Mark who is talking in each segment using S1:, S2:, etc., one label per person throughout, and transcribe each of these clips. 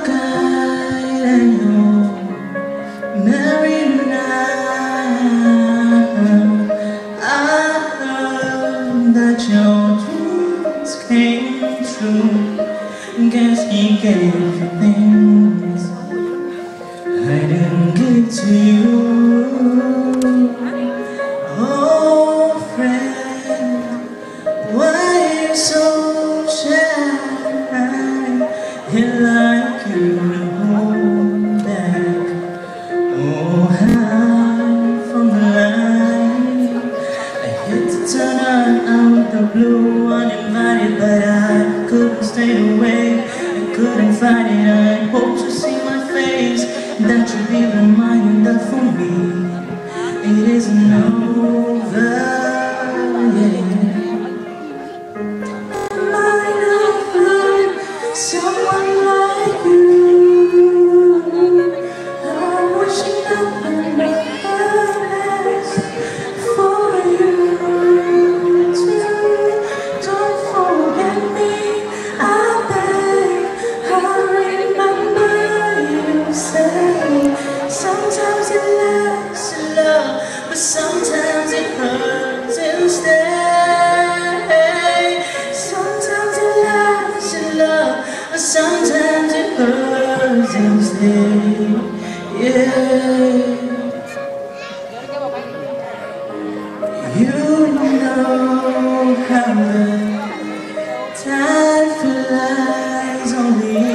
S1: kite and you're married now. I heard that your dreams came true. Guess he gave you things I didn't give to you. Oh friend, why you so shy? You like you to hold back. Oh, hide from the light. I hit to turn out the blue uninvited, but I couldn't stay away. I couldn't fight it. I hope to see my face. That should be a reminder for me it isn't over yet. Might not find someone like you. I'm wishing nothing but the best for you too. Don't forget me, I beg. I remember you say sometimes it lasts in love, but sometimes it hurts instead. Sometimes it lasts in love, but sometimes it hurts instead. Yeah. You know how the time flies only.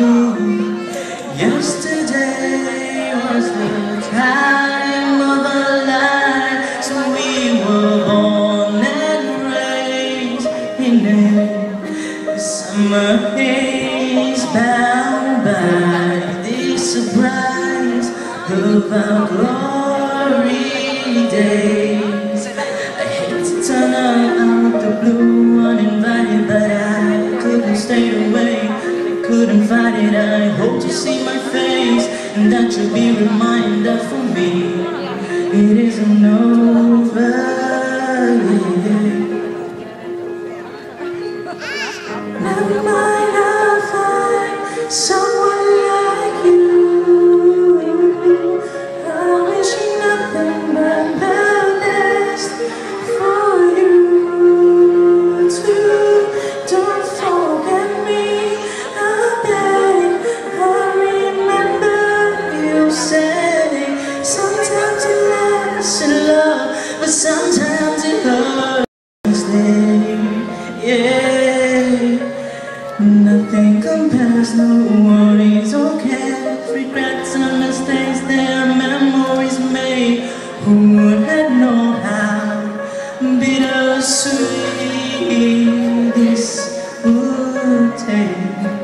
S1: Yesterday was the time of our lives, so we were born and raised in the summer haze, bound by the surprise of our glory days. I hate to turn out the blue uninvited, but I couldn't stay away. Couldn't fight it. I hope to see my face, and that should be a reminder for me it isn't over yet. Never mind, I'll find someone like you. I'm wishing nothing but the best for you too. Don't forget me, sometimes it lasts in love, but sometimes it hurts instead. Yeah, nothing compares, no worries or cares, regrets and mistakes, their memories made. Who would have known how bittersweet this would take?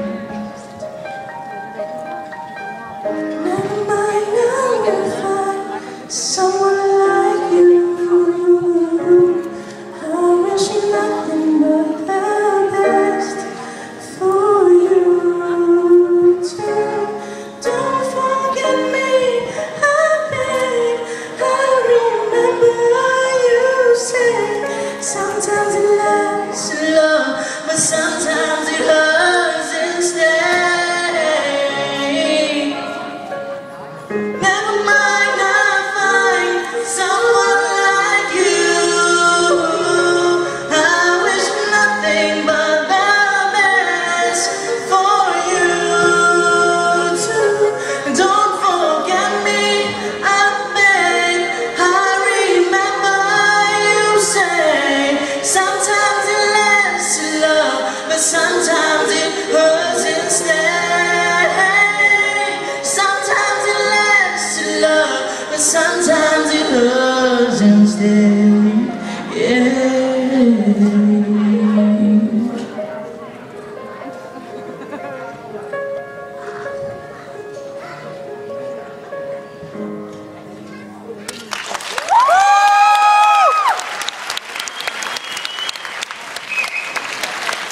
S1: Never mind, I will find someone like you. I'm wishing nothing but the best for you too. Don't forget me, I beg. I remember you said sometimes it lasts in love, but sometimes it hurts instead. Never mind, I'll find someone like you. I wish nothing but the best for you too. Don't forget me, I beg. I remember you say sometimes it lasts in love, but sometimes it hurts instead. Sometimes it lasts in love, but sometimes it hurts instead. Yeah.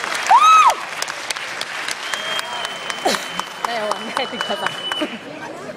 S2: 나 영화 안 돼, 가자.